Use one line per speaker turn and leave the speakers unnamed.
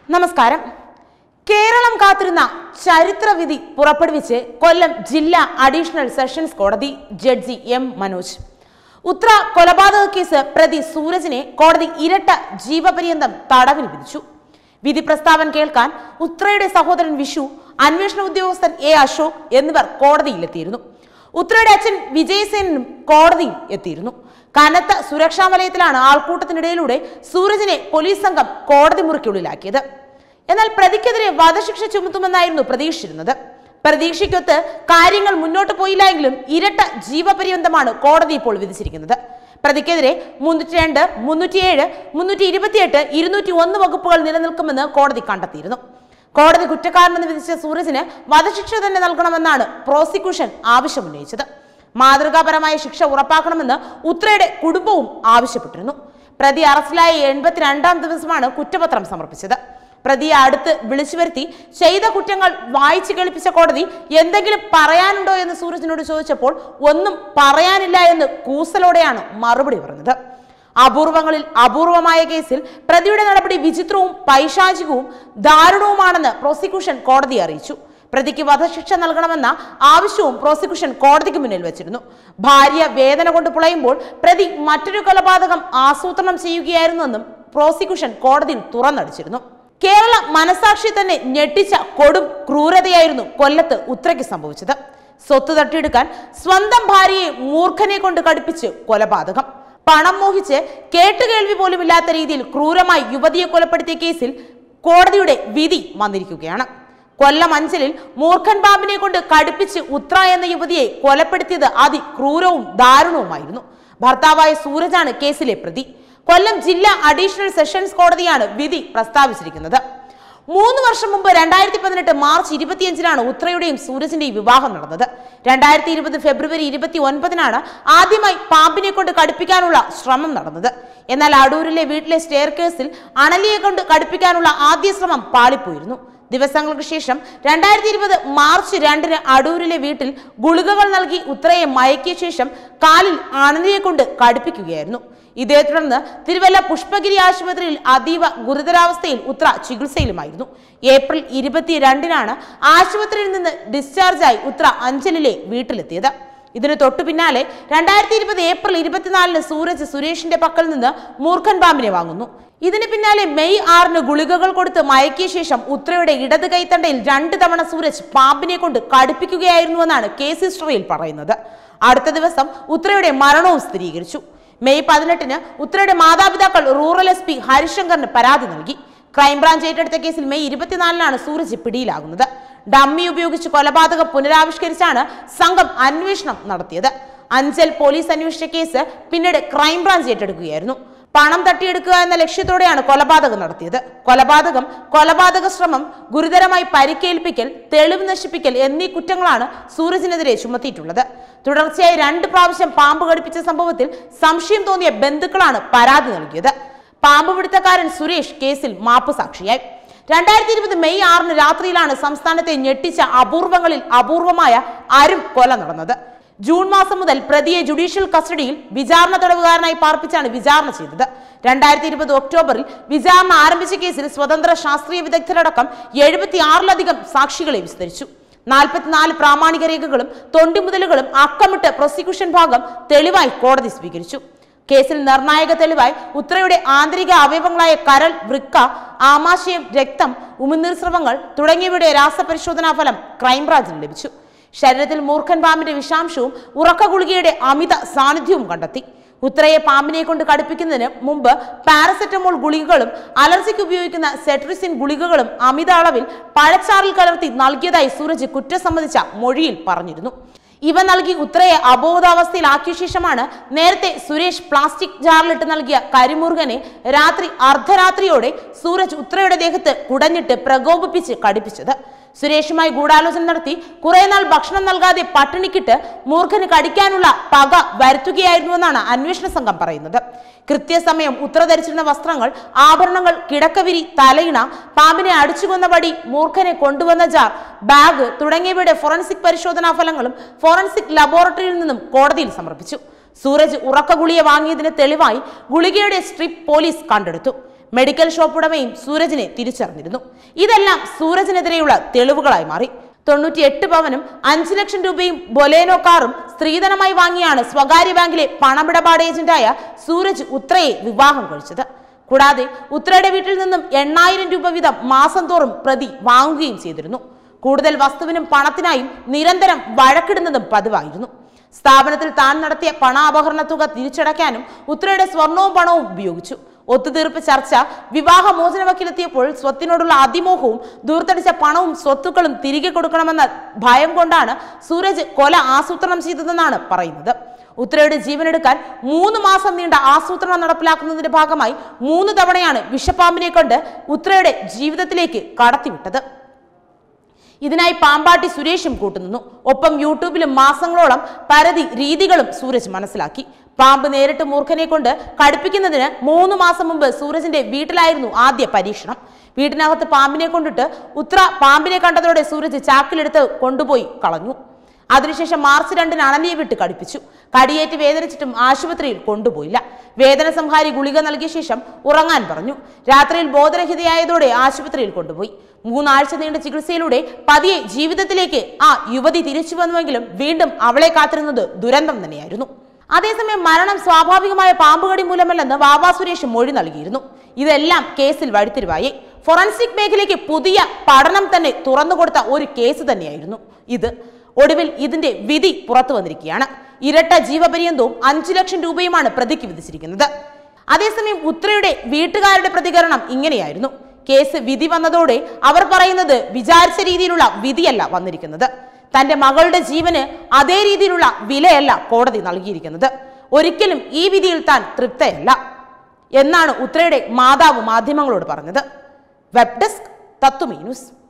നമസ്കാരം. കേരളം കാത്തിരുന്ന ചരിത്രവിധി പുറപ്പെടുവിച്ച് കൊല്ലം ജില്ലാ അഡീഷണൽ സെഷൻസ് കോടതി ജഡ്ജി എം മനോജ്. ഉത്ര കൊലപാതക കേസ് പ്രതി സൂരജിനെ കോടതി ഇരട്ട ജീവപര്യന്തം തടവിൽ വിധിച്ചു. വിധി പ്രസ്താവന കേൾക്കാൻ ഉത്രയുടെ സഹോദരൻ വിഷു, അന്വേഷണ ഉദ്യോഗസ്ഥൻ എ അശോക് എന്നിവർ കോടതിയിലെത്തിയിരുന്നു. ഉത്രയുടെ അച്ഛൻ വിജയസേനും കോടതിയിൽ എത്തിയിരുന്നു. കനത്ത സുരക്ഷാ വലയത്തിലാണ് ആൾക്കൂട്ടത്തിനിടയിലൂടെ സൂരജിനെ പോലീസ് സംഘം കോടതി മുറിക്കുള്ളിലാക്കിയത്. എന്നാൽ പ്രതിക്കെതിരെ വധശിക്ഷ ചുമത്തുമെന്നായിരുന്നു പ്രതീക്ഷിച്ചിരുന്നത്. പ്രതീക്ഷയ്ക്കൊത്ത് കാര്യങ്ങൾ മുന്നോട്ട് പോയില്ല എങ്കിലും ഇരട്ട ജീവപര്യന്തമാണ് കോടതി ഇപ്പോൾ വിധിച്ചിരിക്കുന്നത്. പ്രതിക്കെതിരെ 302, 307, 328, 201 വകുപ്പുകൾ നിലനിൽക്കുമെന്ന് കോടതി കണ്ടെത്തിയിരുന്നു. കോടതി കുറ്റക്കാരനെന്ന് വിധിച്ച സൂരജിന് വധശിക്ഷ തന്നെ നൽകണമെന്നാണ് പ്രോസിക്യൂഷൻ ആവശ്യമുന്നയിച്ചത്. മാതൃകാപരമായ ശിക്ഷ ഉറപ്പാക്കണമെന്ന് ഉത്രയുടെ കുടുംബവും ആവശ്യപ്പെട്ടിരുന്നു. പ്രതി അറസ്റ്റിലായ 82ാം ദിവസമാണ് കുറ്റപത്രം സമർപ്പിച്ചത്. പ്രതിയെ അടുത്ത് വിളിച്ചു വരുത്തി ചെയ്ത കുറ്റങ്ങൾ വായിച്ചു കേൾപ്പിച്ച കോടതി എന്തെങ്കിലും പറയാനുണ്ടോ എന്ന് സൂരജിനോട് ചോദിച്ചപ്പോൾ ഒന്നും പറയാനില്ല എന്ന് കൂസലോടെയാണ് മറുപടി പറഞ്ഞത്. അപൂർവങ്ങളിൽ അപൂർവമായ കേസിൽ പ്രതിയുടെ നടപടി വിചിത്രവും പൈശാചികവും ദാരുണവുമാണെന്ന് പ്രോസിക്യൂഷൻ കോടതിയെ അറിയിച്ചു. പ്രതിക്ക് വധശിക്ഷ നൽകണമെന്ന ആവശ്യവും പ്രോസിക്യൂഷൻ കോടതിക്ക് മുന്നിൽ വെച്ചിരുന്നു. ഭാര്യ വേദന കൊണ്ട് പുളയുമ്പോൾ പ്രതി മറ്റൊരു കൊലപാതകം ആസൂത്രണം ചെയ്യുകയായിരുന്നുവെന്നും പ്രോസിക്യൂഷൻ കോടതിയിൽ തുറന്നടിച്ചിരുന്നു. കേരള മനസാക്ഷി തന്നെ ഞെട്ടിച്ച കൊടും ക്രൂരതയായിരുന്നു കൊല്ലത്ത് ഉത്രയ്ക്ക് സംഭവിച്ചത്. സ്വത്ത് തട്ടിയെടുക്കാൻ സ്വന്തം ഭാര്യയെ മൂർഖനെ കൊണ്ട് കടുപ്പിച്ച് കൊലപാതകം. പണം മോഹിച്ച് കേട്ടുകേൾവി പോലുമില്ലാത്ത രീതിയിൽ ക്രൂരമായി യുവതിയെ കൊലപ്പെടുത്തിയ കേസിൽ കോടതിയുടെ വിധി വന്നിരിക്കുകയാണ്. കൊല്ലം അഞ്ചലിൽ മൂർഖൻ പാമ്പിനെ കൊണ്ട് കടുപ്പിച്ച് ഉത്ര എന്ന യുവതിയെ കൊലപ്പെടുത്തിയത് അതിക്രൂരവും ദാരുണവുമായിരുന്നു. ഭർത്താവായ സൂരജാണ് കേസിലെ പ്രതി. കൊല്ലം ജില്ലാ അഡീഷണൽ സെഷൻസ് കോടതിയാണ് വിധി പ്രസ്താവിച്ചിരിക്കുന്നത്. 3 വർഷം മുമ്പ് 2018 മാർച്ച് 25-നാണ് ഉത്രയുടെയും സൂരജിന്റെയും വിവാഹം നടന്നത്. 2020 ഫെബ്രുവരി 29-നാണ് ആദ്യമായി പാമ്പിനെ കൊണ്ട് കടുപ്പിക്കാനുള്ള ശ്രമം നടന്നത്. എന്നാൽ അടൂരിലെ വീട്ടിലെ സ്റ്റെയർ കേസിൽ അണലിയെ കൊണ്ട് കടുപ്പിക്കാനുള്ള ആദ്യ ശ്രമം പാളിപ്പോയിരുന്നു. ദിവസങ്ങൾക്ക് ശേഷം 2020 മാർച്ച് 2-ന് അടൂരിലെ വീട്ടിൽ ഗുളികകൾ നൽകി ഉത്രയെ മയക്കിയ ശേഷം കാലിൽ അണലിയെ കൊണ്ട് കടുപ്പിക്കുകയായിരുന്നു. ഇതേ തുടർന്ന് തിരുവല്ല പുഷ്പഗിരി ആശുപത്രിയിൽ അതീവ ഗുരുതരാവസ്ഥയിൽ ഉത്ര ചികിത്സയിലുമായിരുന്നു. ഏപ്രിൽ 22-നാണ് ആശുപത്രിയിൽ നിന്ന് ഡിസ്ചാർജായി ഉത്ര അഞ്ചലിലെ വീട്ടിലെത്തിയത്. ഇതിന് തൊട്ടു പിന്നാലെ 2020 ഏപ്രിൽ 24-ന് സൂരജ് സുരേഷിന്റെ പക്കൽ നിന്ന് മൂർഖൻ പാമ്പിനെ വാങ്ങുന്നു. ഇതിന് പിന്നാലെ മെയ് 6-ന് ഗുളികകൾ കൊടുത്ത് മയക്കിയ ശേഷം ഉത്രയുടെ ഇടത് കൈത്തണ്ടയിൽ 2 തവണ സൂരജ് പാമ്പിനെ കൊണ്ട് കടുപ്പിക്കുകയായിരുന്നുവെന്നാണ് കേസ് ഹിസ്റ്ററിയിൽ പറയുന്നത്. അടുത്ത ദിവസം ഉത്രയുടെ മരണവും സ്ഥിരീകരിച്ചു. മെയ് 18-ന് ഉത്രയുടെ മാതാപിതാക്കൾ റൂറൽ SP ഹരിശങ്കറിന് പരാതി നൽകി. ക്രൈംബ്രാഞ്ച് ഏറ്റെടുത്ത കേസിൽ മെയ് 24-നാണ് സൂരജ് പിടിയിലാകുന്നത്. ഡമ്മി ഉപയോഗിച്ച് കൊലപാതകം പുനരാവിഷ്കരിച്ചാണ് സംഘം അന്വേഷണം നടത്തിയത്. അഞ്ചൽ പോലീസ് അന്വേഷിച്ച കേസ് പിന്നീട് ക്രൈംബ്രാഞ്ച് ഏറ്റെടുക്കുകയായിരുന്നു. പണം തട്ടിയെടുക്കുക എന്ന ലക്ഷ്യത്തോടെയാണ് കൊലപാതകം നടത്തിയത്. കൊലപാതക ശ്രമം, ഗുരുതരമായി പരിക്കേൽപ്പിക്കൽ, തെളിവ് നശിപ്പിക്കൽ എന്നീ കുറ്റങ്ങളാണ് സൂരജിനെതിരെ ചുമത്തിയിട്ടുള്ളത്. തുടർച്ചയായി 2 പ്രാവശ്യം പാമ്പ് കടിപ്പിച്ച സംഭവത്തിൽ സംശയം തോന്നിയ ബന്ധുക്കളാണ് പരാതി നൽകിയത്. പാമ്പ് പിടുത്തക്കാരൻ സുരേഷ് കേസിൽ മാപ്പ് സാക്ഷിയായി. 2020 മെയ് 6-ന് രാത്രിയിലാണ് സംസ്ഥാനത്തെ ഞെട്ടിച്ച അപൂർവങ്ങളിൽ അപൂർവമായ കൊല നടന്നത്. ജൂൺ മാസം മുതൽ പ്രതിയെ ജുഡീഷ്യൽ കസ്റ്റഡിയിൽ വിചാരണ തടവുകാരനായി പാർപ്പിച്ചാണ് വിചാരണ ചെയ്തത്. 2020 ഒക്ടോബറിൽ വിചാരണ ആരംഭിച്ച കേസിൽ സ്വതന്ത്ര ശാസ്ത്രീയ വിദഗ്ധരടക്കം 76-ലധികം സാക്ഷികളെ വിസ്തരിച്ചു. 44 പ്രാമാണിക രേഖകളും തൊണ്ടിമുതലുകളും അക്കമിട്ട് പ്രോസിക്യൂഷൻ ഭാഗം തെളിവായി കോടതി സ്വീകരിച്ചു. കേസിൽ നിർണായക തെളിവായി ഉത്രയുടെ ആന്തരിക അവയവങ്ങളായ കരൾ, വൃക്ക, ആമാശയം, രക്തം, ഉമിനീർ സ്രവങ്ങൾ തുടങ്ങിയവയുടെ രാസപരിശോധനാ ഫലം ക്രൈംബ്രാഞ്ചിന് ലഭിച്ചു. ശരീരത്തിൽ മൂർഖൻ പാമ്പിന്റെ വിഷാംശവും ഉറക്ക ഗുളികയുടെ അമിത സാന്നിധ്യവും കണ്ടെത്തി. ഉത്രയെ പാമ്പിനെ കൊണ്ട് കടുപ്പിക്കുന്നതിന് മുമ്പ് പാരസെറ്റമോൾ ഗുളികകളും അലർജിക്ക് ഉപയോഗിക്കുന്ന സെട്രിസിൻ ഗുളികകളും അമിത അളവിൽ പഴച്ചാറിൽ കലർത്തി നൽകിയതായി സൂരജ് കുറ്റം സംബന്ധിച്ച മൊഴിയിൽ പറഞ്ഞിരുന്നു. ഇവ നൽകി ഉത്രയെ അബോധാവസ്ഥയിലാക്കിയ ശേഷമാണ് നേരത്തെ സുരേഷ് പ്ലാസ്റ്റിക് ജാറിലിട്ട് നൽകിയ കരിമുറുകനെ രാത്രി അർദ്ധരാത്രിയോടെ സൂരജ് ഉത്രയുടെ ദേഹത്ത് കുടഞ്ഞിട്ട് പ്രകോപിപ്പിച്ച് കടിപ്പിച്ചത്. സുരേഷുമായി ഗൂഢാലോചന നടത്തി കുറെ നാൾ ഭക്ഷണം നൽകാതെ പട്ടിണിക്കിട്ട് മൂർഖന് കടിക്കാനുള്ള പക വരുത്തുകയായിരുന്നുവെന്നാണ് അന്വേഷണ സംഘം പറയുന്നത്. കൃത്യസമയം ഉത്ര ധരിച്ചിരുന്ന വസ്ത്രങ്ങൾ, ആഭരണങ്ങൾ, കിടക്കവിരി, തലയിണ, പാമ്പിനെ അടിച്ചുകൊന്ന വടി, മൂർഖനെ കൊണ്ടുവന്ന ജാർ, ബാഗ് തുടങ്ങിയവയുടെ ഫോറൻസിക് പരിശോധനാ ഫലങ്ങളും ഫോറൻസിക് ലബോറട്ടറിയിൽ നിന്നും കോടതിയിൽ സമർപ്പിച്ചു. സൂരജ് ഉറക്ക ഗുളിക വാങ്ങിയതിന് തെളിവായി ഗുളികയുടെ സ്ട്രിപ്പ് പോലീസ് കണ്ടെടുത്തു. മെഡിക്കൽ ഷോപ്പ് ഉടമയും സൂരജിനെ തിരിച്ചറിഞ്ഞിരുന്നു. ഇതെല്ലാം സൂരജിനെതിരെയുള്ള തെളിവുകളായി മാറി. 98 പവനും 5 ലക്ഷം രൂപയും ബൊലേനോ കാറും സ്ത്രീധനമായി വാങ്ങിയാണ് സ്വകാര്യ ബാങ്കിലെ പണമിടപാട് ഏജന്റായ സൂരജ് ഉത്രയെ വിവാഹം കഴിച്ചത്. കൂടാതെ ഉത്രയുടെ വീട്ടിൽ നിന്നും 8000 രൂപ വീതം മാസം തോറും പ്രതി വാങ്ങുകയും ചെയ്തിരുന്നു. കൂടുതൽ വസ്തുവിനും പണത്തിനായും നിരന്തരം വഴക്കിടുന്നതും പതിവായിരുന്നു. സ്ഥാപനത്തിൽ താൻ നടത്തിയ പണാപഹരണ തുക തിരിച്ചടയ്ക്കാനും ഉത്രയുടെ സ്വർണവും പണവും ഉപയോഗിച്ചു. ഒത്തുതീർപ്പ് ചർച്ച വിവാഹമോചന വക്കിലെത്തിയപ്പോൾ സ്വത്തിനോടുള്ള അതിമോഹവും ദൂർത്തടിച്ച പണവും സ്വത്തുക്കളും തിരികെ കൊടുക്കണമെന്ന ഭയം കൊണ്ടാണ് സൂരജ് കൊല ആസൂത്രണം ചെയ്തതെന്നാണ് പറയുന്നത്. ഉത്രയുടെ ജീവനെടുക്കാൻ 3 മാസം നീണ്ട ആസൂത്രണം നടപ്പിലാക്കുന്നതിന്റെ ഭാഗമായി 3 തവണയാണ് വിഷപ്പാമ്പിനെ കൊണ്ട് ഉത്രയുടെ ജീവിതത്തിലേക്ക് കടത്തിവിട്ടത്. ഇതിനായി പാമ്പാട്ടി സുരേഷും കൂട്ടുനിന്നു. ഒപ്പം യൂട്യൂബിലും മാസങ്ങളോളം പരതി രീതികളും സൂരജ് മനസ്സിലാക്കി. പാമ്പ് നേരിട്ട് മൂർഖനെ കൊണ്ട് കടുപ്പിക്കുന്നതിന് 3 മാസം മുമ്പ് സൂരജിന്റെ വീട്ടിലായിരുന്നു ആദ്യ പരീക്ഷണം. വീട്ടിനകത്ത് പാമ്പിനെ കൊണ്ടിട്ട് ഉത്ര പാമ്പിനെ കണ്ടതോടെ സൂരജ് ചാക്കിലെടുത്ത് കൊണ്ടുപോയി കളഞ്ഞു. അതിനുശേഷം മാർച്ച് 2-ന് അണലിയെ വിട്ട് കടുപ്പിച്ചു. കടിയേറ്റ് വേദനിച്ചിട്ടും ആശുപത്രിയിൽ കൊണ്ടുപോയില്ല. വേദന സംഹാരി ഗുളിക നൽകിയ ശേഷം ഉറങ്ങാൻ പറഞ്ഞു. രാത്രിയിൽ ബോധരഹിതയായതോടെ ആശുപത്രിയിൽ കൊണ്ടുപോയി. 3 ആഴ്ച നീണ്ട ചികിത്സയിലൂടെ പതിയെ ജീവിതത്തിലേക്ക് ആ യുവതി തിരിച്ചു വന്നുവെങ്കിലും വീണ്ടും അവളെ കാത്തിരുന്നത് ദുരന്തം തന്നെയായിരുന്നു. അതേസമയം മരണം സ്വാഭാവികമായ പാമ്പുകടി മൂലമല്ലെന്ന് വാവാ സുരേഷ് മൊഴി നൽകിയിരുന്നു. ഇതെല്ലാം കേസിൽ വഴിത്തിരിവായി. ഫോറൻസിക് മേഖലയ്ക്ക് പുതിയ പഠനം തന്നെ തുറന്നുകൊടുത്ത ഒരു കേസ് തന്നെയായിരുന്നു ഇത്. ഒടുവിൽ ഇതിന്റെ വിധി പുറത്തു വന്നിരിക്കുകയാണ്. ഇരട്ട ജീവപര്യന്തവും 5 ലക്ഷം രൂപയുമാണ് പ്രതിക്ക് വിധിച്ചിരിക്കുന്നത്. അതേസമയം ഉത്രയുടെ വീട്ടുകാരുടെ പ്രതികരണം ഇങ്ങനെയായിരുന്നു. കേസ് വിധി വന്നതോടെ അവർ പറയുന്നത് വിചാരിച്ച രീതിയിലുള്ള വിധിയല്ല വന്നിരിക്കുന്നത്. തന്റെ മകളുടെ ജീവന് അതേ രീതിയിലുള്ള വിലയല്ല കോടതി നൽകിയിരിക്കുന്നത്. ഒരിക്കലും ഈ വിധിയിൽ താൻ തൃപ്തയല്ല എന്നാണ് ഉത്രയുടെ മാതാവ് മാധ്യമങ്ങളോട് പറഞ്ഞത്. Web desk Tatwamayi news.